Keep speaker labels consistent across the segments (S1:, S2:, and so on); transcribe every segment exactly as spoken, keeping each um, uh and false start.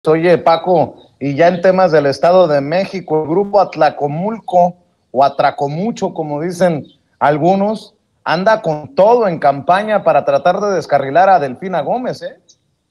S1: Oye, Paco, y ya en temas del Estado de México, el grupo Atlacomulco o Atracomucho, como dicen algunos, anda con todo en campaña para tratar de descarrilar a Delfina Gómez, ¿eh?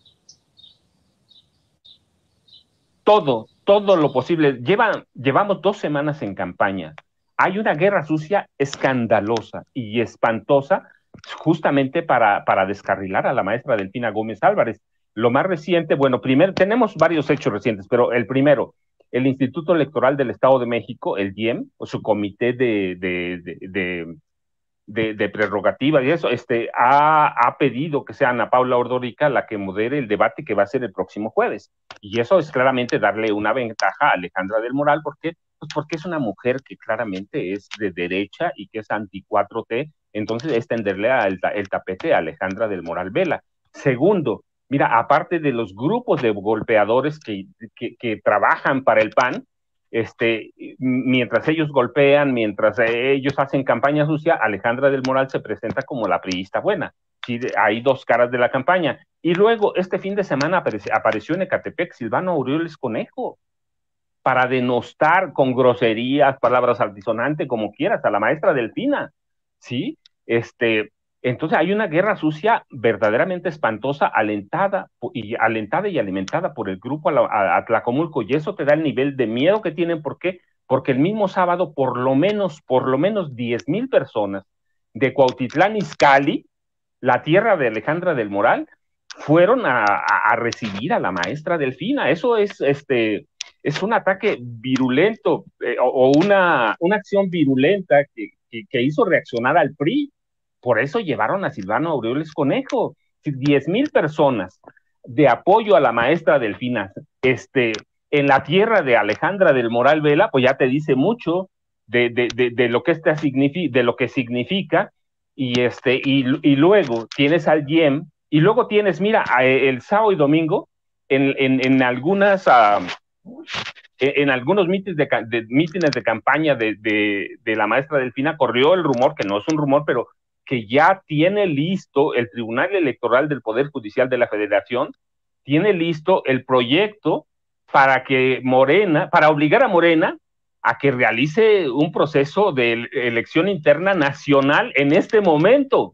S2: Todo, todo lo posible. Lleva, llevamos dos semanas en campaña. Hay una guerra sucia escandalosa y espantosa justamente para, para descarrilar a la maestra Delfina Gómez Álvarez. Lo más reciente, bueno, primero tenemos varios hechos recientes, pero el primero, el Instituto Electoral del Estado de México, el I E M, o su comité de, de, de, de de, de prerrogativa y eso, este, ha, ha pedido que sea Ana Paula Ordorica la que modere el debate que va a ser el próximo jueves. Y eso es claramente darle una ventaja a Alejandra del Moral, porque, pues porque es una mujer que claramente es de derecha y que es anti cuatro T, entonces es tenderle el, el tapete a Alejandra del Moral Vela. Segundo, mira, aparte de los grupos de golpeadores que, que, que trabajan para el P A N, este, mientras ellos golpean, mientras ellos hacen campaña sucia, Alejandra del Moral se presenta como la priista buena. Sí, hay dos caras de la campaña. Y luego, este fin de semana apareció, apareció en Ecatepec Silvano Aureoles Conejo para denostar con groserías, palabras altisonantes, como quieras, a la maestra Delfina. ¿Sí? Este, entonces hay una guerra sucia verdaderamente espantosa, alentada y, alentada y alimentada por el grupo Atlacomulco, y eso te da el nivel de miedo que tienen. ¿Por qué? Porque el mismo sábado por lo menos, por lo menos diez mil personas de Cuautitlán Izcalli, la tierra de Alejandra del Moral, fueron a, a, a recibir a la maestra Delfina. Eso es, este, es un ataque virulento eh, o, o una, una acción virulenta que, que, que hizo reaccionar al P R I. Por eso llevaron a Silvano Aureoles Conejo. diez mil personas de apoyo a la maestra Delfina este, en la tierra de Alejandra del Moral Vela, pues ya te dice mucho de, de, de, de lo, que esta significa, de lo que significa. Y, este, y, y luego tienes al I E M, y luego tienes, mira, el sábado y domingo, en, en, en algunas... Uh, en algunos mítines de, de, mítines de campaña de, de, de la maestra Delfina corrió el rumor, que no es un rumor, pero que ya tiene listo el Tribunal Electoral del Poder Judicial de la Federación, tiene listo el proyecto para que Morena, para obligar a Morena a que realice un proceso de elección interna nacional en este momento.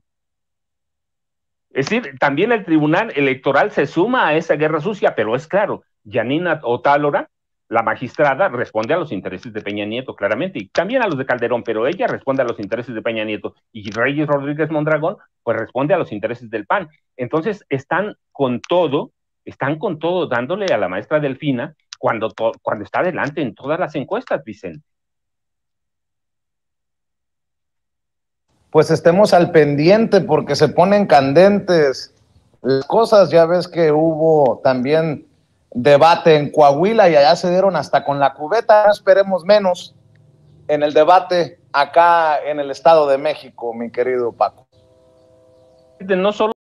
S2: Es decir, también el Tribunal Electoral se suma a esa guerra sucia, pero es claro, Yanina Otálora, la magistrada, responde a los intereses de Peña Nieto, claramente, y también a los de Calderón, pero ella responde a los intereses de Peña Nieto, y Reyes Rodríguez Mondragón, pues responde a los intereses del P A N. Entonces, están con todo, están con todo dándole a la maestra Delfina cuando, to cuando está adelante en todas las encuestas, Vicente.
S1: Pues estemos al pendiente porque se ponen candentes las cosas. Ya ves que hubo también debate en Coahuila y allá se dieron hasta con la cubeta. No esperemos menos en el debate acá en el Estado de México, mi querido Paco.
S2: No solo